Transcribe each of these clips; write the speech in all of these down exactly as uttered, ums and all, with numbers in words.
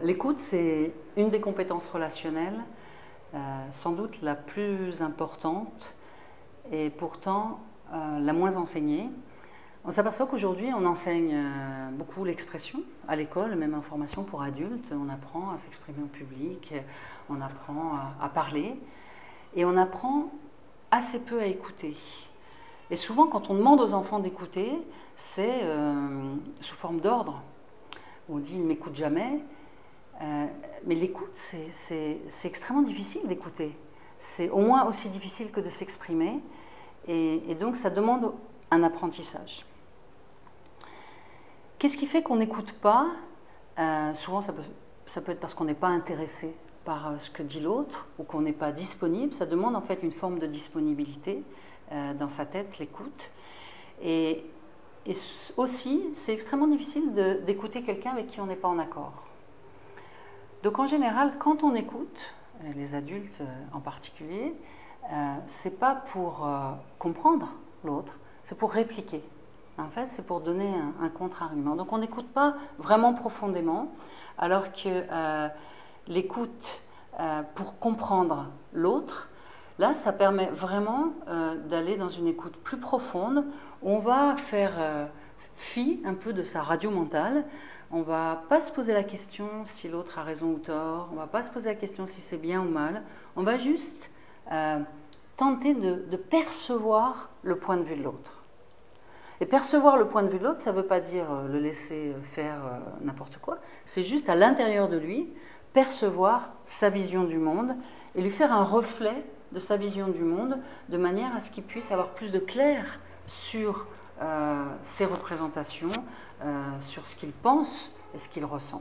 l'écoute, c'est une des compétences relationnelles, euh, sans doute la plus importante et pourtant euh, la moins enseignée. On s'aperçoit qu'aujourd'hui, on enseigne euh, beaucoup l'expression à l'école, même en formation pour adultes. On apprend à s'exprimer au public, on apprend à, à parler et on apprend assez peu à écouter. Et souvent, quand on demande aux enfants d'écouter, c'est euh, sous forme d'ordre. On dit « il ne m'écoute jamais euh, ». Mais l'écoute, c'est extrêmement difficile d'écouter. C'est au moins aussi difficile que de s'exprimer. Et, et donc, ça demande un apprentissage. Qu'est-ce qui fait qu'on n'écoute pas? euh, Souvent, ça peut, ça peut être parce qu'on n'est pas intéressé par ce que dit l'autre ou qu'on n'est pas disponible. Ça demande en fait une forme de disponibilité euh, dans sa tête, l'écoute. Et, et aussi, c'est extrêmement difficile d'écouter quelqu'un avec qui on n'est pas en accord. Donc en général, quand on écoute, les adultes en particulier, euh, c'est pas pour euh, comprendre l'autre, c'est pour répliquer. En fait, c'est pour donner un, un contre-argument. Donc on n'écoute pas vraiment profondément, alors que euh, l'écoute euh, pour comprendre l'autre, là, ça permet vraiment euh, d'aller dans une écoute plus profonde. On va faire euh, fi un peu de sa radio mentale. On ne va pas se poser la question si l'autre a raison ou tort. On ne va pas se poser la question si c'est bien ou mal. On va juste euh, tenter de, de percevoir le point de vue de l'autre. Et percevoir le point de vue de l'autre, ça ne veut pas dire le laisser faire euh, n'importe quoi. C'est juste à l'intérieur de lui, percevoir sa vision du monde et lui faire un reflet de sa vision du monde, de manière à ce qu'il puisse avoir plus de clair sur euh, ses représentations, euh, sur ce qu'il pense et ce qu'il ressent.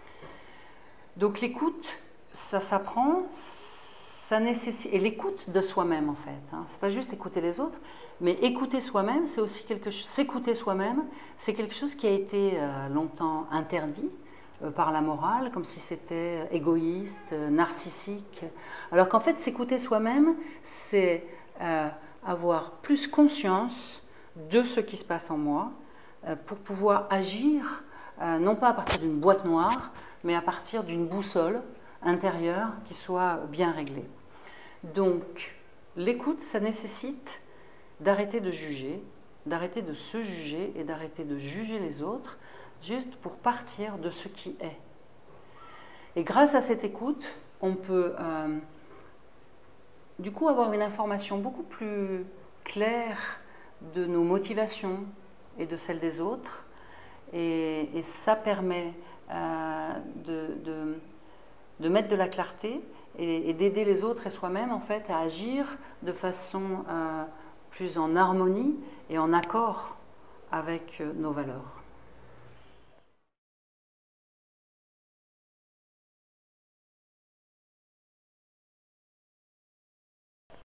Donc l'écoute, ça s'apprend, ça nécessite, et l'écoute de soi-même en fait, hein, c'est pas juste écouter les autres, mais écouter soi-même, c'est aussi quelque chose, s'écouter soi-même, c'est quelque chose qui a été euh, longtemps interdit euh, par la morale, comme si c'était égoïste, euh, narcissique, alors qu'en fait s'écouter soi-même, c'est euh, avoir plus conscience de ce qui se passe en moi, euh, pour pouvoir agir, euh, non pas à partir d'une boîte noire, mais à partir d'une boussole intérieure qui soit bien réglée. Donc l'écoute, ça nécessite d'arrêter de juger, d'arrêter de se juger et d'arrêter de juger les autres, juste pour partir de ce qui est. Et grâce à cette écoute, on peut euh, du coup avoir une information beaucoup plus claire de nos motivations et de celles des autres, et, et ça permet euh, de, de, de mettre de la clarté et, et d'aider les autres et soi-même en fait à agir de façon euh, plus en harmonie et en accord avec nos valeurs.